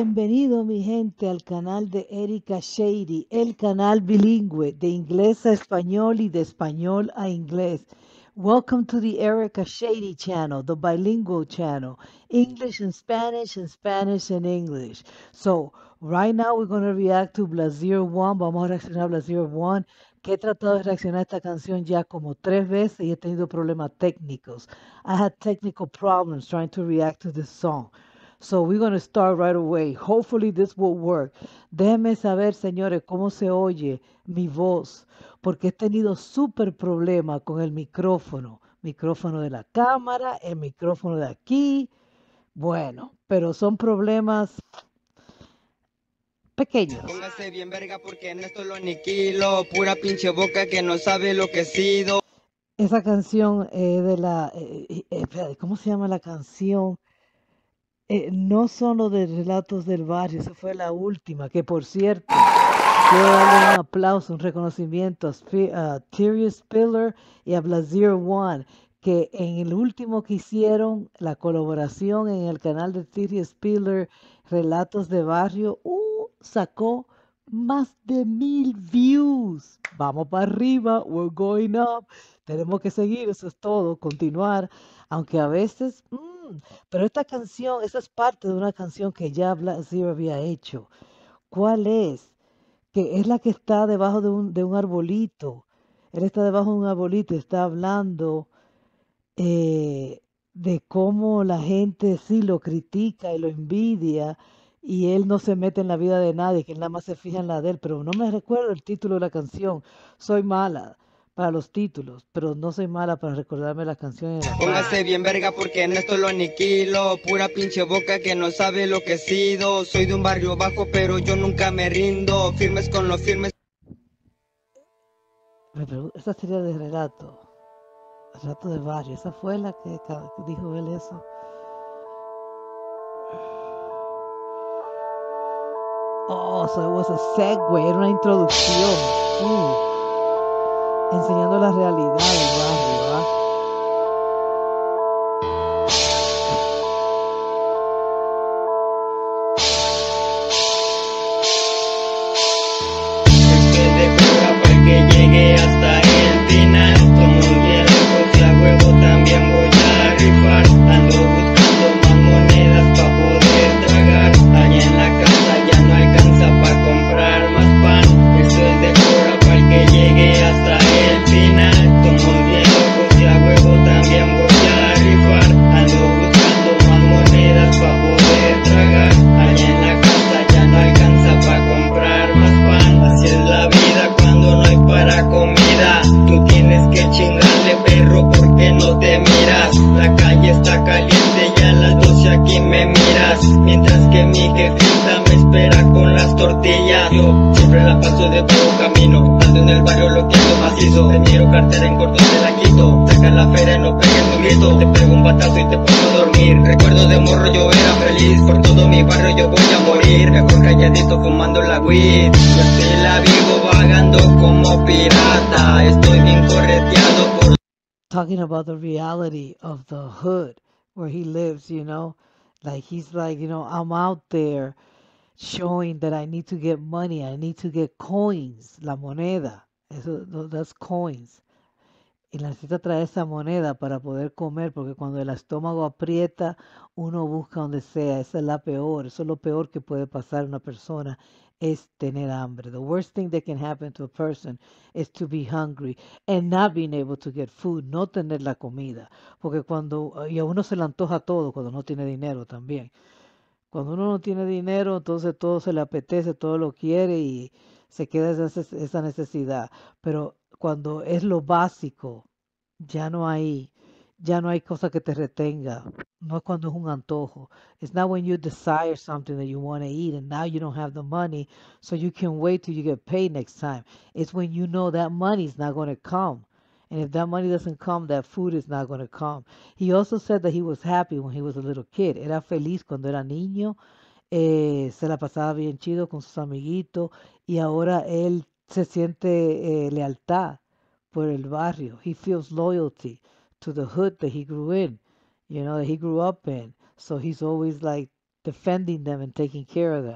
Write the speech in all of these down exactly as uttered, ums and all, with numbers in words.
Bienvenido mi gente al canal de Erika Shady, el canal bilingüe de inglés a español y de español a inglés. Welcome to the Erika Shady channel, the bilingual channel, English and Spanish and Spanish and English. So right now we're going to react to Blazir One. Vamos a reaccionar a Blazir One, que he tratado de reaccionar a esta canción ya como tres veces y he tenido problemas técnicos. I had technical problems trying to react to this song. So we're going to start right away. Hopefully this will work. Déjenme saber, señores, cómo se oye mi voz, porque he tenido súper problema con el micrófono. Micrófono de la cámara, el micrófono de aquí. Bueno, pero son problemas pequeños. Póngase bien verga porque en esto lo aniquilo. Pura pinche boca que no sabe lo que he sido. Esa canción eh, de la... eh, eh, espérate, ¿cómo se llama la canción? Eh, no son los de Relatos del Barrio, esa fue la última, que por cierto, quiero darle un aplauso, un reconocimiento a, Spi- a Terry Spiller y a Blazir One, que en el último que hicieron, la colaboración en el canal de Terry Spiller, Relatos de Barrio, uh, sacó más de mil views. Vamos para arriba, we're going up. Tenemos que seguir, eso es todo, continuar, aunque a veces... mm, pero esta canción, esa es parte de una canción que ya Blazir había hecho. ¿Cuál es? Que es la que está debajo de un, de un arbolito. Él está debajo de un arbolito y está hablando eh, de cómo la gente sí lo critica y lo envidia y él no se mete en la vida de nadie, que él nada más se fija en la de él. Pero no me recuerdo el título de la canción. Soy mala para los títulos, pero no soy mala para recordarme la canción. Y la Póngase bien verga porque en esto lo aniquilo. Pura pinche boca que no sabe lo que he sido. Soy de un barrio bajo pero yo nunca me rindo. Firmes con los firmes. Me pregun- esa sería de relato, relato de barrio. Esa fue la que, ca- que dijo él eso. Oh, so it was a segue, era una introducción. Uh, enseñando la realidad del barrio, ¿ah? Estoy de cura para que llegue hasta el final. Como un hierro, si a huevo también voy a rifar. Ando buscando más monedas para poder tragar. Allá en la casa ya no alcanza para comprar más pan. Estoy de cura para que llegue hasta el final. Como un hierro, si a huevo también voy a rifar. Ando buscando más monedas para poder tragar. Allá en la casa ya no alcanza para comprar más pan. Así es la vida cuando no hay para comida. Tú tienes que chingarle, perro, porque no te miras. La calle está caliente y a las doce aquí me miras. Mientras que mi jefita me espera con las tortillas. Yo siempre la paso de todo camino. Ando en el barrio lo que ando macizo. Te miro cartera en corto, te la quito. Saca la feria, no pegues tu grito. Te pego un batazo y te pongo a dormir. Recuerdo de morro yo era feliz. Por todo mi barrio yo voy a morir. Mejor calladito fumando la weed. Yo estoy la vivo vagando como pirata. Estoy bien correteado por... Talking about the reality of the hood where he lives, you know, like he's like, you know, I'm out there showing that I need to get money, I need to get coins, la moneda, eso, tho- that's coins. Y necesita traer esa moneda para poder comer, porque cuando el estómago aprieta, uno busca donde sea. Esa es la peor, eso es lo peor que puede pasar a una persona, es tener hambre. The worst thing that can happen to a person is to be hungry and not being able to get food, no tener la comida. Porque cuando, y a uno se le antoja todo cuando no tiene dinero también. Cuando uno no tiene dinero, entonces todo se le apetece, todo lo quiere y se queda esa, esa necesidad. Pero cuando es lo básico, ya no hay, ya no hay cosa que te retenga. No es cuando es un antojo. It's not when you desire something that you want to eat and now you don't have the money, so you can wait till you get paid next time. It's when you know that money is not going to come. And if that money doesn't come, that food is not going to come. He also said that he was happy when he was a little kid. Era feliz cuando era niño, eh, se la pasaba bien chido con sus amiguitos y ahora él se siente eh, lealtad por el barrio. He feels loyalty to the hood that he grew in, you know, that he grew up in. So he's always like defending them and taking care of them.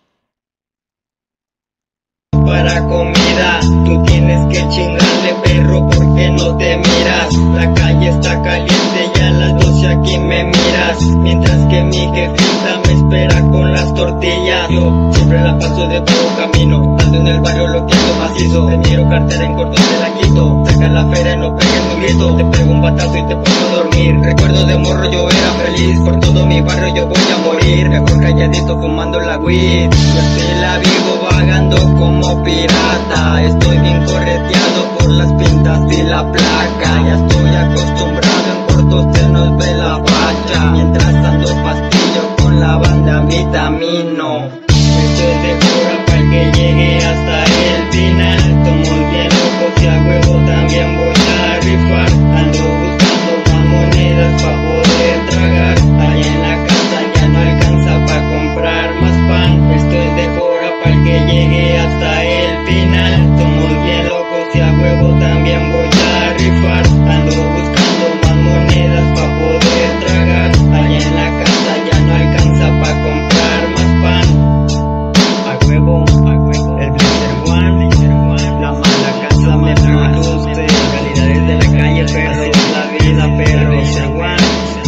Para comida, tú tienes que chingarle, perro, porque no te miras. La calle está caliente y a las doce aquí me miras. Mientras que mi jefita me espera con las tortillas. Yo siempre la paso de todo camino, ando en el barrio loqueando macizo. Te miro cartera en corto, te la quito. Saca la feria, no pegues un grito. Te pego un batazo y te pongo a dormir. Recuerdo de morro, yo era feliz. Por todo mi barrio yo voy a morir. Mejor calladito fumando la weed. Yo estoy la vivo vagando como pirata. Estoy bien correteado por las pintas y la placa. Ya estoy acostumbrado, en cortos se nos ve la facha. Mientras ando pastillo con la banda vitamino. Esto es de cura para que llegue hasta el final. Estamos bien locos y a huevo también voy a rifar. Ando buscando más monedas para poder tragar. Allá en la casa ya no alcanza para comprar más pan. Esto es de cura para que llegue hasta el final. Estamos bien locos y a huevo también voy a rifar. Ando buscando más monedas para poder tragar. Allá en la casa ya no alcanza para comprar más pan. A huevo, a huevo, el Blazer One, la mala casa me produce. Calidades de la calle, perro, la vida, perro, Blazer One.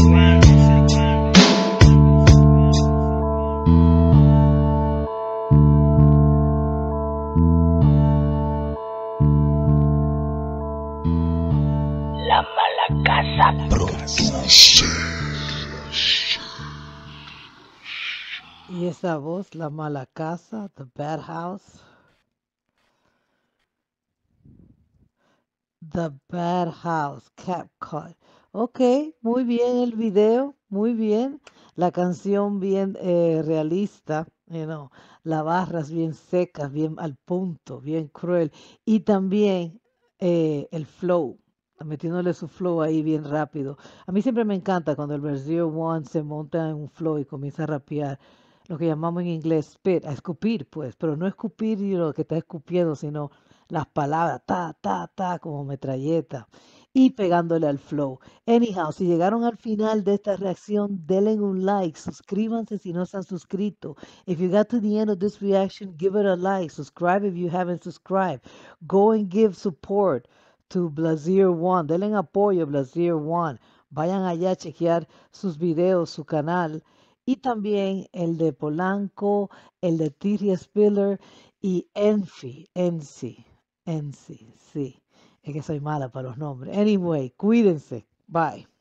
La mala casa produce. Y esa voz, La Mala Casa, The Bad House. The Bad House, CapCut. Ok, muy bien el video, muy bien. La canción bien eh, realista, you know, las barras bien secas, bien al punto, bien cruel. Y también eh, el flow, metiéndole su flow ahí bien rápido. A mí siempre me encanta cuando el Brasil One se monta en un flow y comienza a rapear, lo que llamamos en inglés spit, a escupir, pues, pero no escupir y lo que está escupiendo, sino las palabras, ta, ta, ta, como metralleta, y pegándole al flow. Anyhow, si llegaron al final de esta reacción, denle un like, suscríbanse si no se han suscrito. If you got to the end of this reaction, give it a like, subscribe if you haven't subscribed. Go and give support to Blazier One, denle apoyo a Blazier One. Vayan allá a chequear sus videos, su canal. Y también el de Polanco, el de Tiria Spiller y Enfi, Ensi. En sí, sí. Es que soy mala para los nombres. Anyway, cuídense. Bye.